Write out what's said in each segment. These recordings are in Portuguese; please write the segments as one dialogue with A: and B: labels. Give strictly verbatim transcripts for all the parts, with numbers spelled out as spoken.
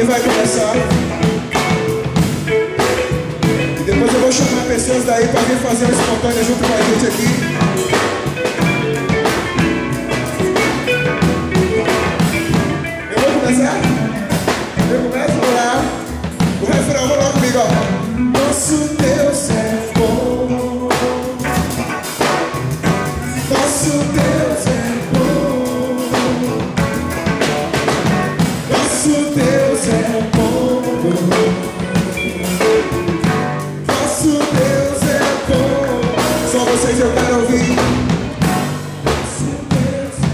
A: vai começar. E depois eu vou chamar pessoas daí pra vir fazer uma espontânea junto com a gente aqui. Eu vou começar? Eu começo? Vamos lá. O refrão, vamos lá comigo, ó. Nosso Deus é bom. Nosso Deus é bom. Nosso Deus é bom. Nosso Deus é bom. Só vocês eu quero ouvir. Nosso Deus é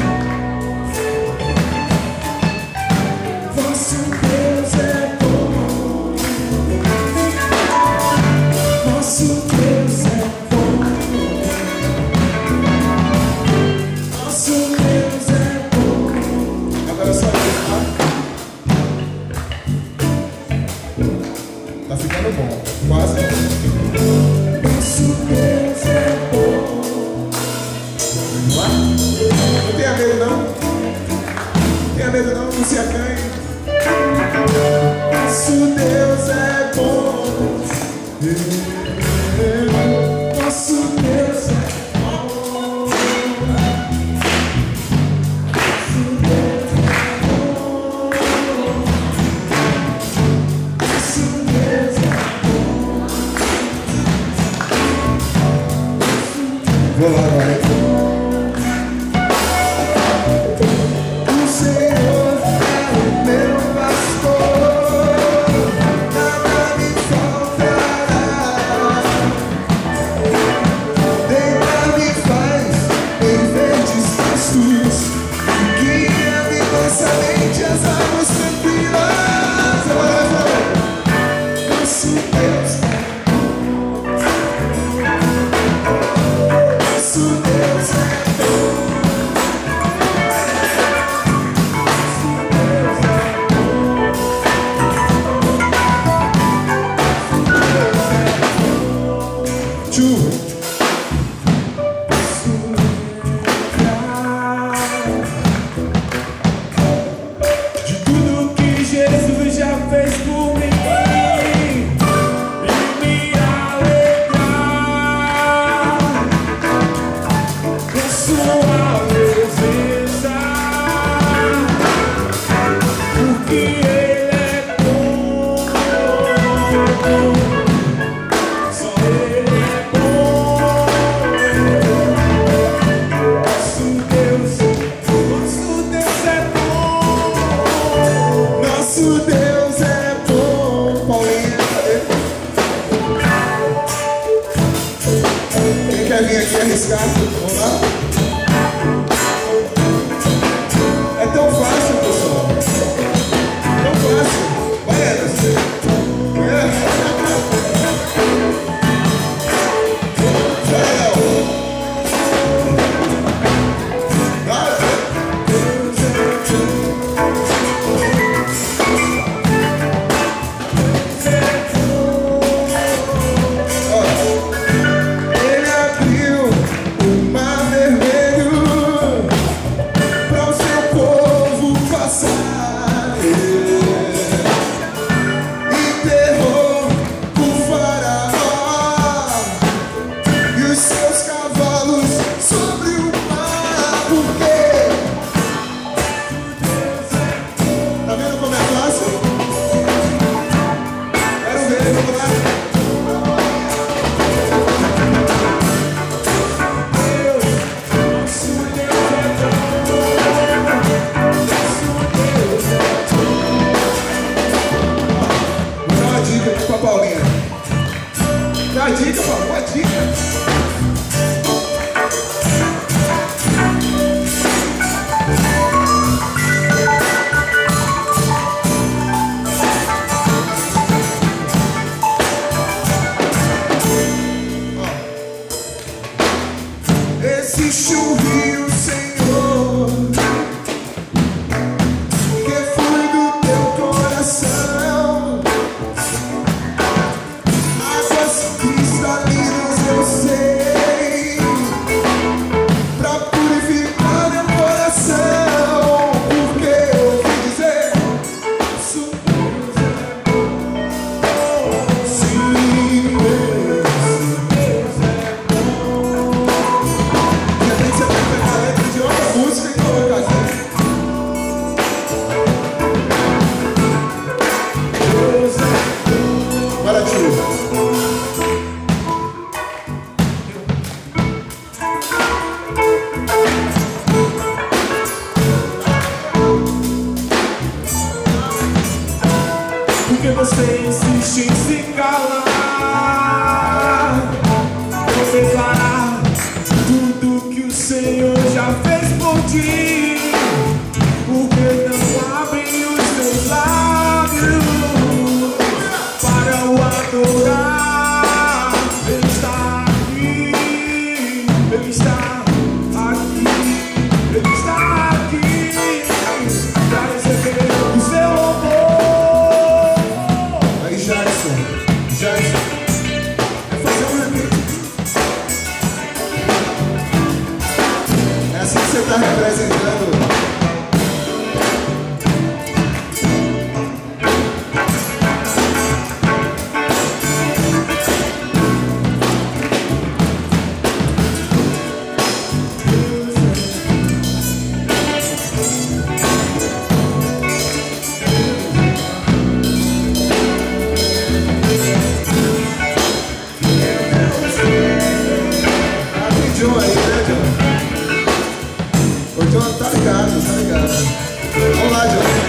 A: bom. Nosso Deus é bom. Nosso Deus é bom. Nosso Deus é bom. Agora só isso, tá? Tá ficando bom. Quase. Nosso Deus é bom. Vamos lá? Não tenha medo, não. Não tenha medo, não. Não se acanhe. Nosso Deus é bom. Nosso Deus é bom. Nosso Deus é bom. Nosso Deus é bom. Vou lá agora. O Senhor é o meu pastor, nada me faltará. você insiste em se calar, vou declarar tudo que o Senhor já fez por ti. Porque não abre os seus lábios para o adorar? Ele está aqui, Ele está aqui, Ele está aqui para receber o seu louvor. Aí, Jason, Jason, vai fazer um remix. É assim que você está representando. Tá ligado, tá ligado. Vamos lá, John.